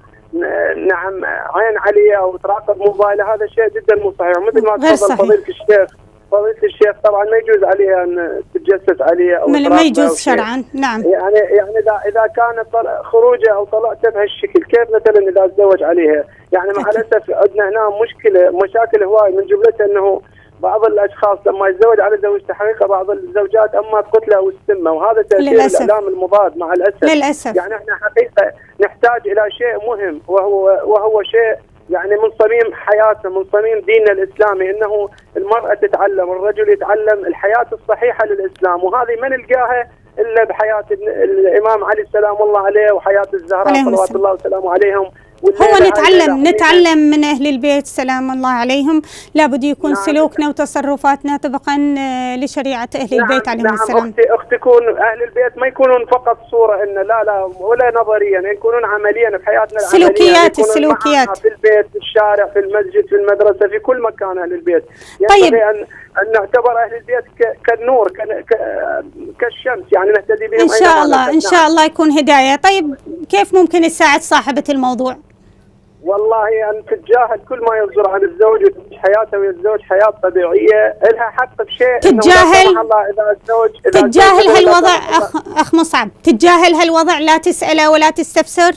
نعم عين عليه او تراقب موبايله، هذا شيء جدا مو صحيح. مثل ما تفضل فضيله الشيخ فضيلة الشيخ طبعا ما يجوز عليها ان تتجسس عليه او ما يجوز شرعا. نعم. يعني يعني اذا اذا كان خروجه او طلعته بهالشكل، كيف مثلا اذا تزوج عليها؟ يعني مع الاسف عندنا هنا مشكله مشاكل هواي، من جملتها انه بعض الاشخاص لما يتزوج على زوجته حقيقه بعض الزوجات اما تقتله او تسمه، وهذا تاثير الاعلام المضاد مع الاسف. للاسف. يعني احنا حقيقه نحتاج الى شيء مهم، وهو وهو شيء يعني من صميم حياتنا، من صميم ديننا الإسلامي، أنه المرأة تتعلم، الرجل يتعلم الحياة الصحيحة للإسلام، وهذه ما نلقاها إلا بحياة الإمام علي السلام الله عليه وحياة الزهراء صلوات الله وسلامه عليهم. هو نتعلم نتعلم من أهل البيت سلام الله عليهم، لابد يكون نعم. سلوكنا وتصرفاتنا طبقا لشريعة أهل نعم. البيت عليهم نعم. السلام. أختي أخت تكون أهل البيت ما يكونون فقط صورة إن لا لا ولا نظريا، يكونون عمليا في حياتنا العملية، سلوكيات السلوكيات في البيت، في الشارع، في المسجد، في المدرسة، في كل مكان أهل البيت. طيب. ينبغي أن أن نعتبر أهل البيت كالنور كالشمس، يعني نهتدي بهم إن شاء الله. إن شاء الله يكون هداية. طيب كيف ممكن يساعد صاحبة الموضوع؟ والله أن تتجاهل كل ما يصدر عن الزوج وتعيش حياته ويا الزوج حياة طبيعية، لها حق بشيء. تتجاهل الله إذا الزوج إذا تتجاهل هالوضع أخ أخ مصعب، تتجاهل هالوضع، لا تسأله ولا تستفسر.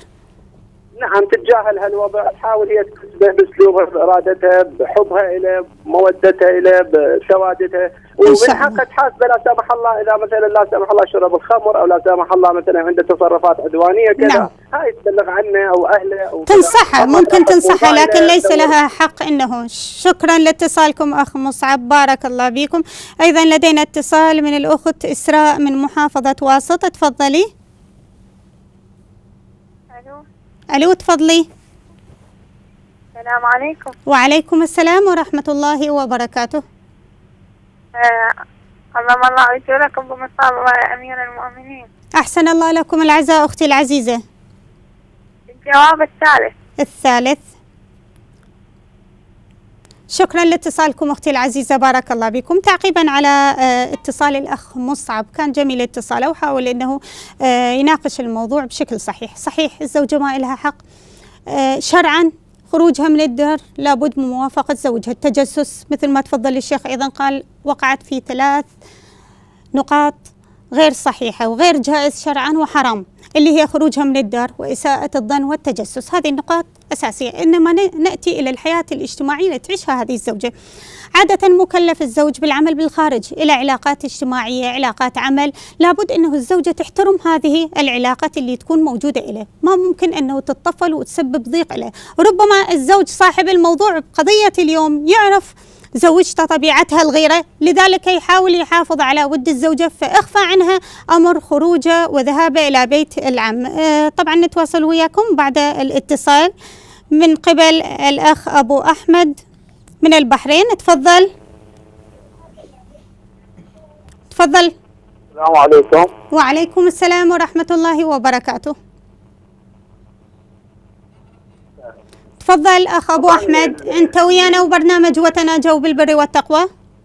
نعم تتجاهل هالوضع، تحاول هي تكسبه بأسلوبها، بإرادتها، بحبها إليه، بمودتها إليه، بسوادتها، ومن حقها تحاسبه لا سمح الله إذا مثلا لا سمح الله شرب الخمر، أو لا سمح الله مثلا عنده تصرفات عدوانية كذا. نعم. هاي تبلغ عنه أو أهله أو تنصحها، ممكن تنصحها، لكن ليس لها حق إنه. شكرا لاتصالكم أخ مصعب، بارك الله بكم. أيضا لدينا اتصال من الأخت إسراء من محافظة واسط، تفضلي. ألو تفضلي. السلام عليكم. وعليكم السلام ورحمة الله وبركاته. اللهم الله أجركم بمصاب الله أمير المؤمنين. أحسن الله لكم العزاء أختي العزيزة. الجواب الثالث. الثالث. شكرا لاتصالكم أختي العزيزة، بارك الله بكم. تعقيبا على اتصال الأخ مصعب، كان جميل اتصاله وحاول أنه يناقش الموضوع بشكل صحيح. صحيح الزوجة ما لها حق شرعا خروجها من الدار لابد من موافقة زوجها. التجسس مثل ما تفضل الشيخ أيضا قال وقعت في ثلاث نقاط غير صحيحة وغير جائز شرعا وحرام، اللي هي خروجها من الدار وإساءة الظن والتجسس. هذه النقاط أساسية. إنما نأتي إلى الحياة الاجتماعية اللي تعيشها هذه الزوجة. عادة مكلف الزوج بالعمل بالخارج، إلى علاقات اجتماعية، علاقات عمل، لابد أنه الزوجة تحترم هذه العلاقات اللي تكون موجودة إليه. ما ممكن أنه تتطفل وتسبب ضيق إليه. ربما الزوج صاحب الموضوع بقضية اليوم يعرف زوجته طبيعتها الغيرة، لذلك يحاول يحافظ على ود الزوجة، فإخفى عنها أمر خروجه وذهابه إلى بيت العم. آه طبعا نتواصل وياكم بعد الاتصال من قبل الأخ أبو أحمد من البحرين، تفضل. تفضل. السلام عليكم. وعليكم السلام ورحمة الله وبركاته. تفضل أخ أبو أحمد، أنت ويانا وبرنامج وتناجوا بالبر والتقوى.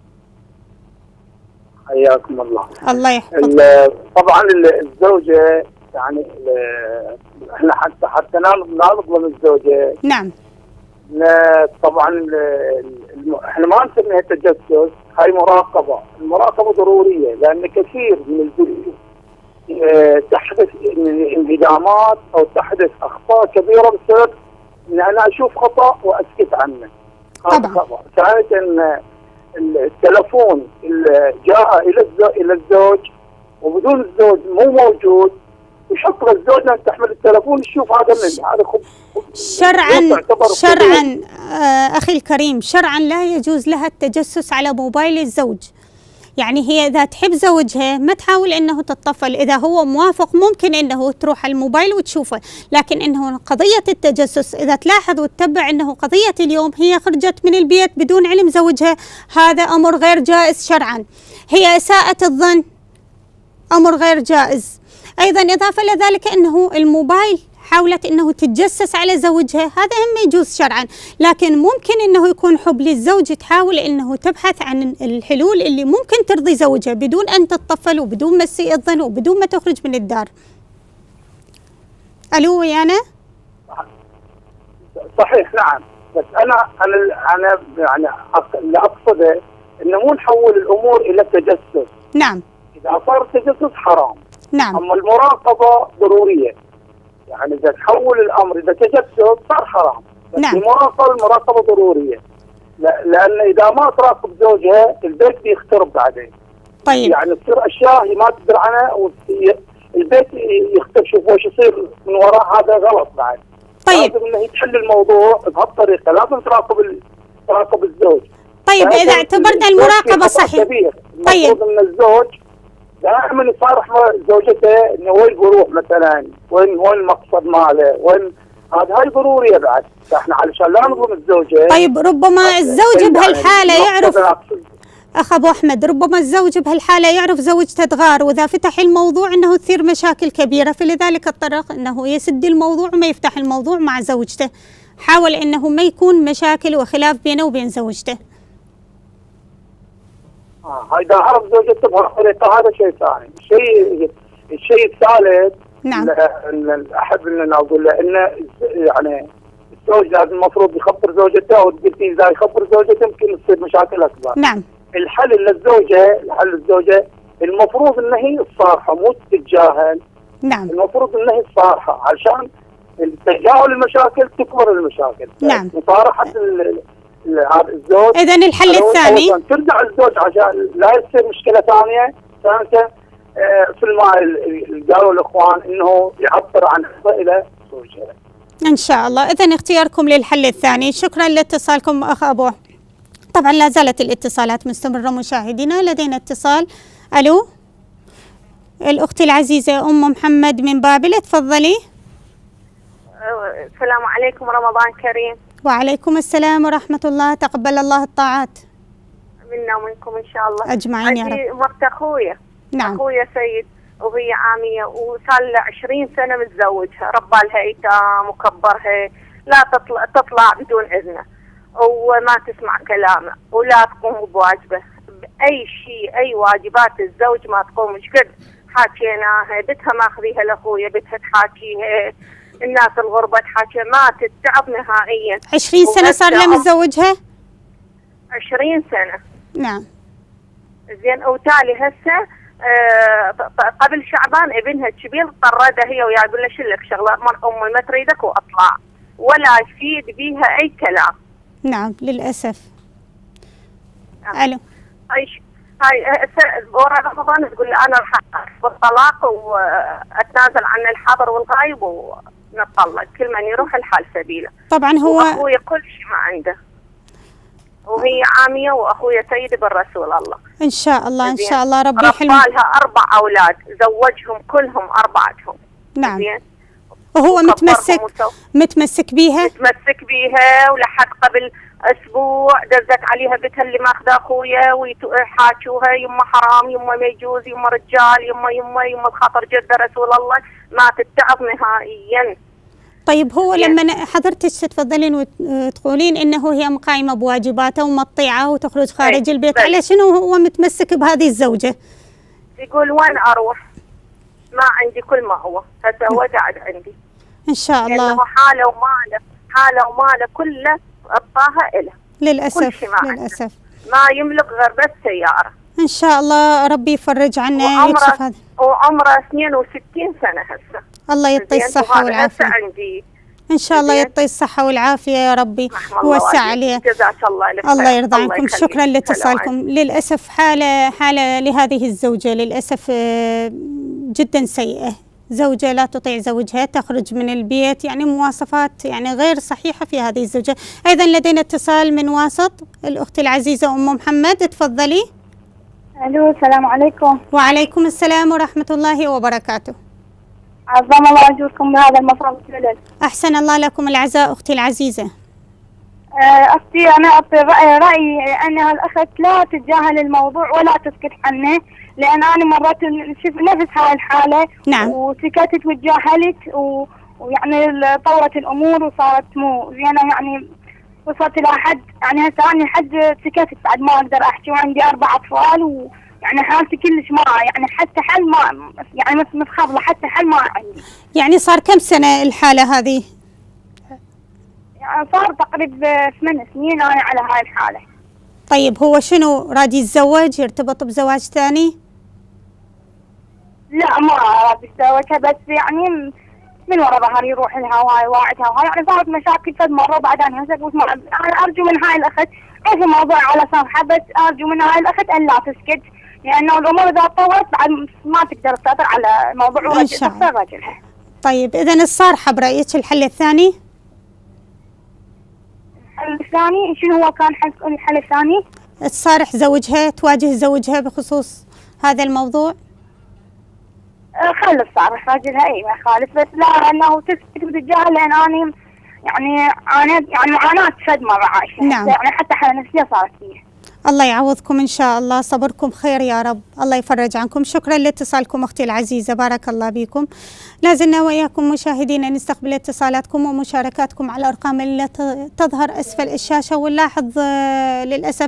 حياكم الله. الله يحفظك. طبعا الزوجة يعني احنا حتى حتى لا نظلم الزوجة. نعم. طبعا احنا ما نسميها تجسس، هاي مراقبة، المراقبة ضرورية لأن كثير من البيوت تحدث انهدامات أو تحدث أخطاء كبيرة بسبب إن أنا أشوف خطأ وأسكت عنه. طبعا. كانت إن التلفون اللي جاء إلى إلى الزوج وبدون الزوج مو موجود، وشكر الزوج أن تحمل التلفون تشوف هذا من هذا خب شرعا شرعا آه أخي الكريم، شرعا لا يجوز لها التجسس على موبايل الزوج. يعني هي إذا تحب زوجها ما تحاول إنه تتطفل، إذا هو موافق ممكن إنه تروح على الموبايل وتشوفه، لكن إنه قضية التجسس إذا تلاحظ وتتبع إنه قضية اليوم هي خرجت من البيت بدون علم زوجها، هذا أمر غير جائز شرعا. هي إساءة الظن أمر غير جائز. أيضا إضافة إلى ذلك أنه الموبايل حاولت أنه تتجسس على زوجها، هذا هم يجوز شرعا، لكن ممكن أنه يكون حب للزوج، تحاول أنه تبحث عن الحلول اللي ممكن ترضي زوجها بدون أن تتطفل وبدون ما تسيء الظن وبدون ما تخرج من الدار. ألو ويانا؟ صحيح نعم، بس أنا أنا أنا يعني اللي أقصده أنه مو نحول الأمور إلى تجسس. نعم. إذا صار التجسس حرام. نعم. أما المراقبة ضرورية. يعني إذا تحول الأمر إذا تجسس صار حرام. نعم. المراقبة المراقبة ضرورية. لأن إذا ما تراقب زوجها البيت بيخترب بعدين. طيب. يعني تصير أشياء هي ما تدري عنها والبيت يخترب، شوف وش يصير من وراء، هذا غلط بعد. طيب. لازم إنه تحل الموضوع بهالطريقة، لازم تراقب ال... تراقب الزوج. طيب إذا اعتبرنا المراقبة صحيح. طيب. من الزوج دائما يصارح زوجته انه وين بروح مثلا، وين وين المقصد ماله، وين هذا هاي ضروريه بعد، فاحنا علشان لا نظلم الزوجه. طيب ربما الزوج بهالحاله يعرف اخ ابو احمد، ربما الزوج بهالحاله يعرف زوجته تغار، واذا فتح الموضوع انه تصير مشاكل كبيره، فلذلك اضطر انه يسد الموضوع وما يفتح الموضوع مع زوجته. حاول انه ما يكون مشاكل وخلاف بينه وبين زوجته. اه اذا عرف زوجته بهالطريقه هذا شيء ثاني. الشيء الشيء الثالث نعم ان احب ان اقول له انه يعني الزوج لازم المفروض يخبر زوجته، وقلتي اذا يخبر زوجته يمكن تصير مشاكل اكبر. نعم. الحل للزوجه الحل للزوجه المفروض ان هي الصارحه مو تتجاهل. نعم. المفروض ان هي الصارحه عشان تجاهل المشاكل تكبر المشاكل. نعم. مصارحه هذا الزوج. اذا الحل الثاني ترجع الزوج عشان لا يصير مشكله ثانيه. ثالثه آه في ما قالوا الاخوان انه يعبر عن حبه الى زوجها. ان شاء الله. اذا اختياركم للحل الثاني. شكرا لاتصالكم اخ ابو. طبعا لا زالت الاتصالات مستمره مشاهدينا. لدينا اتصال. الو الاخت العزيزه ام محمد من بابل، تفضلي. السلام عليكم، رمضان كريم. وعليكم السلام ورحمة الله، تقبل الله الطاعات منا ومنكم إن شاء الله أجمعين يا رب. عندي مرت أخويا. نعم. أخويا سيد وهي عامية وصار له عشرين سنة متزوجها، ربى لها أيتام وكبرها، لا تطلع تطلع بدون إذنه وما تسمع كلامه ولا تقوم بواجبه بأي شيء، أي واجبات الزوج ما تقوم. ايش قد حاكيناها، بدها ماخذيها لأخويا، بدها تحاكيها، الناس الغربة تحاكي، ما تتعب نهائيا. عشرين سنة صار لها متزوجها؟ عشرين سنة. نعم. زين وتالي هسه آه قبل شعبان ابنها الكبير طردها هي وياه، يقول له شلك شغلة امي ما تريدك واطلع، ولا يفيد بيها اي كلام. نعم للأسف. آه. الو. هاي هاي ورا رمضان تقول له انا راح بالطلاق واتنازل عن الحاضر والغايب ونطلق، كل من يروح الحال سبيله. طبعا هو واخويا كل شيء ما عنده، وهي عاميه واخويا سيد بالرسول الله. ان شاء الله ان شاء الله ربي يحلم. ربى لها اربع اولاد، زوجهم كلهم اربعتهم. نعم. زين. وهو متمسك متمسك بيها؟ متمسك بيها ولحد قبل اسبوع دزت عليها بتها اللي ماخذه اخويا ويحاكوها يما حرام يما ما يجوز يما رجال يما يما يما بخاطر جده رسول الله ما تتعظ نهائيا. طيب هو لما حضرتك تتفضلين وتقولين انه هي مقايمه بواجباته ومطيعه وتخرج خارج البيت، على شنو هو متمسك بهذه الزوجه؟ يقول وين اروح؟ ما عندي كل ما هو، هسه هو قاعد عندي. ان شاء الله. لانه حاله وماله حاله وماله كله اعطاها له. للاسف للاسف. ما يملك غير بس سياره. ان شاء الله ربي يفرج عنه ويكشف هذا. وعمره اثنين وستين سنه هسه. الله يعطيه الصحه والعافيه. عندي ان شاء الله يعطيه الصحه والعافيه يا ربي ويوسع عليه. جزاك الله الخير. الله يرضى عنكم. شكرا لاتصالكم. للاسف حاله حاله لهذه الزوجه للاسف جدا سيئه، زوجة لا تطيع زوجها، تخرج من البيت، يعني مواصفات يعني غير صحيحة في هذه الزوجة. أيضا لدينا اتصال من واسط، الأخت العزيزة أم محمد، تفضلي. ألو السلام عليكم. وعليكم السلام ورحمة الله وبركاته. عظم الله أجوركم بهذا المصاب الجلل. أحسن الله لكم العزاء أختي العزيزة. أختي أنا أعطي رأي رأيي أنها الأخت لا تتجاهل الموضوع ولا تسكت عنه، لأن أنا مرات شفت نفس هاي الحالة. نعم. وسكتت وتجاهلت و... ويعني طورت الأمور وصارت مو زينة، يعني وصلت إلى حد يعني هسه أنا حد سكتت بعد ما أقدر أحكي، وعندي أربع أطفال ويعني حالتي كلش ما يعني حتى حل ما يعني متخبلة حتى حل ما عندي. يعني صار كم سنة الحالة هذه؟ يعني صار تقريبا ثمان سنين أنا على هاي الحالة. طيب هو شنو راد يتزوج يرتبط بزواج ثاني؟ لا ما راد يتزوجها، بس يعني من ورا ظهري يروح لها وهاي واعدها وهاي، يعني صارت مشاكل فد مرة وبعدين هسه قلت ما انا ارجو من هاي الاخت عرف الموضوع على صفحة، بس ارجو من هاي الاخت ان لا تسكت، لانه الامور اذا طولت بعد ما تقدر تسيطر على الموضوع وتخسر رجلها. طيب اذا الصارحة برايك الحل الثاني؟ الحل الثاني شنو هو كان الحل الثاني؟ تصارح زوجها، تواجه زوجها بخصوص هذا الموضوع؟ خلص صارح راجلها اي ما يخالف، بس لا انه تسكت وتتجاهل، لان انا يعني انا يعني معاناه فد مره عايشه. نعم. يعني حتى حاله نفسيه صارت فيه. الله يعوضكم ان شاء الله، صبركم خير يا رب، الله يفرج عنكم. شكرا لاتصالكم اختي العزيزه، بارك الله بكم. لازلنا واياكم مشاهدينا نستقبل اتصالاتكم ومشاركاتكم على الارقام اللي تظهر اسفل الشاشه، ونلاحظ للاسف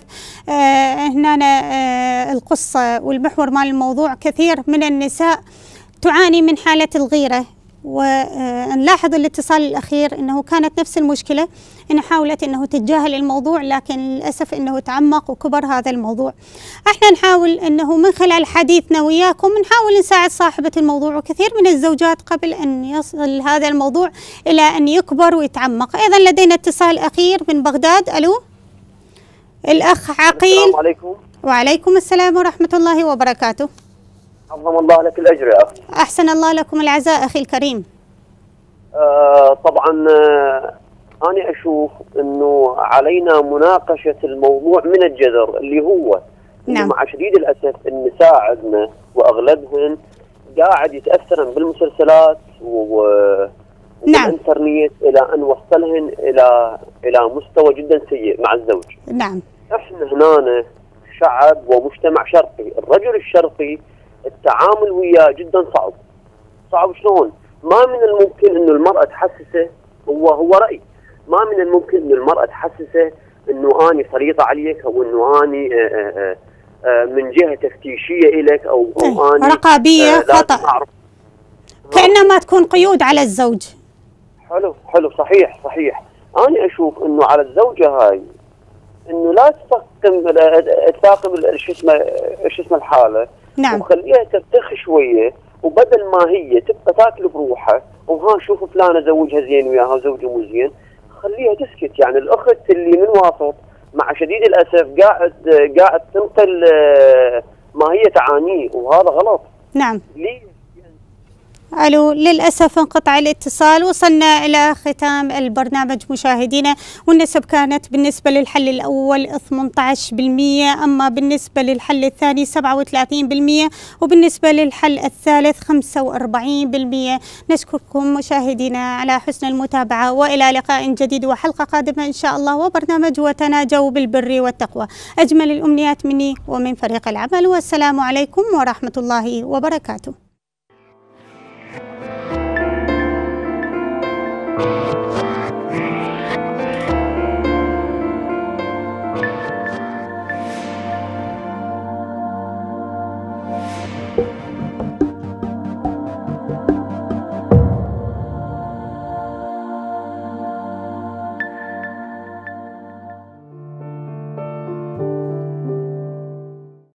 هنا القصه والمحور مال الموضوع كثير من النساء تعاني من حالة الغيرة، ونلاحظ الاتصال الأخير أنه كانت نفس المشكلة، أنها حاولت أنه تتجاهل الموضوع، لكن للأسف أنه تعمق وكبر هذا الموضوع. احنا نحاول أنه من خلال حديثنا وياكم نحاول نساعد صاحبة الموضوع، وكثير من الزوجات قبل أن يصل هذا الموضوع إلى أن يكبر ويتعمق. أيضا لدينا اتصال أخير من بغداد. ألو الأخ عقيل. السلام عليكم. وعليكم السلام ورحمة الله وبركاته. عظم الله لك الأجر يا أخي. أحسن الله لكم العزاء أخي الكريم. آه طبعا آه أنا أشوف أنه علينا مناقشة الموضوع من الجذر، اللي هو نعم. مع شديد الأسف النساء عندنا وأغلبهن قاعد يتأثرن بالمسلسلات والإنترنت نعم. إلى أن وصلهن إلى إلى مستوى جدا سيء مع الزوج. نعم. إحنا هنا شعب ومجتمع شرقي، الرجل الشرقي التعامل وياه جدا صعب. صعب شلون؟ ما من الممكن انه المرأة تحسسه، هو هو رأي، ما من الممكن انه المرأة تحسسه انه اني سليطة عليك، او انه اني آآ آآ من جهة تفتيشية الك، او او اني رقابية خطأ، كأنما تكون قيود على الزوج. حلو حلو صحيح صحيح. انا اشوف انه على الزوجة هاي انه لا تفقم تفاقم شو اسمه شو اسمه الحالة. نعم. وخليها ترتخ شويه، وبدل ما هي تبقى تاكل بروحها وها شوف فلانه زوجها زين وياها زوجها مو زين، خليها تسكت. يعني الاخت اللي من واسط مع شديد الاسف قاعد قاعد تنقل ما هي تعانيه، وهذا غلط. نعم. ليه؟ ألو، للأسف انقطع الاتصال. وصلنا إلى ختام البرنامج مشاهدينا، والنسب كانت بالنسبة للحل الأول ثمانية عشر بالمئة، أما بالنسبة للحل الثاني سبعة وثلاثين بالمئة، وبالنسبة للحل الثالث خمسة وأربعين بالمئة. نشكركم مشاهدينا على حسن المتابعة، وإلى لقاء جديد وحلقة قادمة إن شاء الله، وبرنامج وتناجوا بالبر والتقوى. أجمل الأمنيات مني ومن فريق العمل، والسلام عليكم ورحمة الله وبركاته.